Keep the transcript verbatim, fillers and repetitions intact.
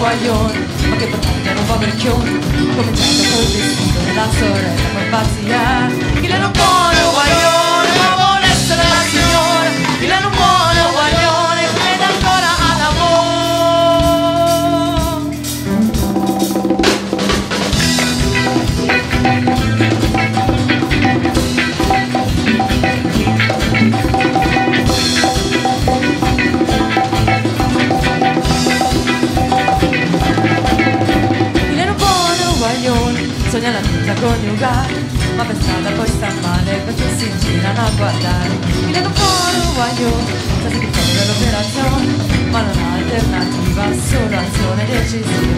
guaglione, ma che portante era un po' vecchione. Cominciato col vestito della sorella, poi impazzia. Il era un buono guaglione, ma vuole essere la signora. Il era un buono guaglione, ed ancora all'amore. Sogna la vita coniugale, ma per strada poi sta male perché si girano a guardare. Il è un buono guaglione, sta si dell'operazione, ma non ha alternativa, solo azione decisiva.